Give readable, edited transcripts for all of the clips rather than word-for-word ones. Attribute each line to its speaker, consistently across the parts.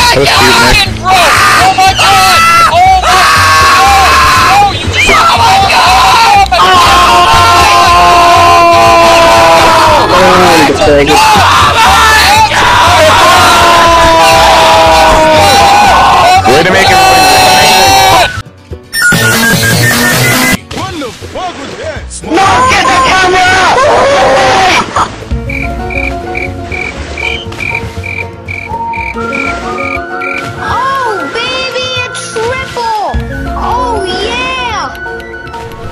Speaker 1: That was cute, Nick.
Speaker 2: Bro! Oh my god! Oh my god! Oh, you just... Oh my god!
Speaker 1: Way to make it.
Speaker 3: What the fuck was that?
Speaker 4: No, get the camera!
Speaker 5: Oh, baby, a triple! Oh, yeah!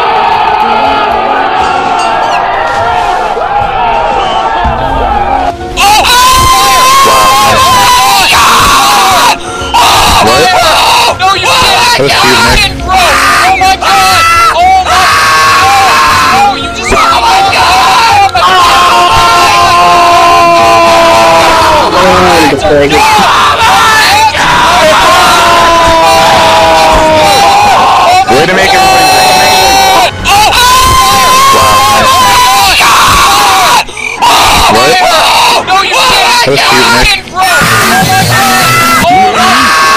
Speaker 1: What?
Speaker 2: No, you
Speaker 1: That was cute, Nick.
Speaker 2: bro! Oh my god! Oh my god! Oh, you just... Oh my god!
Speaker 1: Way to make it. What?
Speaker 2: No, you
Speaker 1: That was cute, Nick.
Speaker 2: bro! Oh my god! Oh my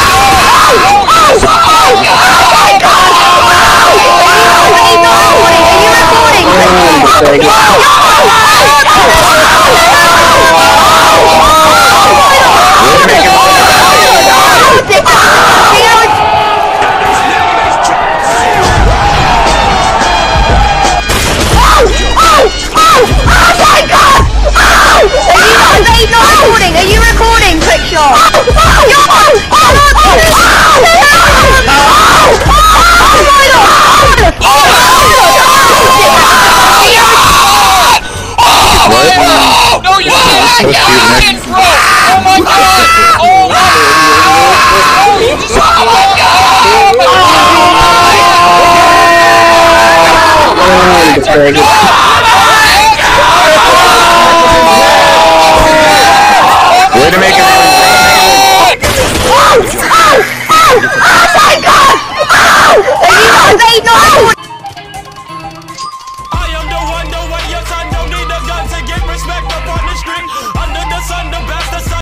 Speaker 5: Are you recording, Quickshot?
Speaker 1: What?
Speaker 2: No, you
Speaker 1: That was cute, Nick.
Speaker 2: bro! Oh my god! Oh my god! Oh, you just... Oh my god! Oh my god!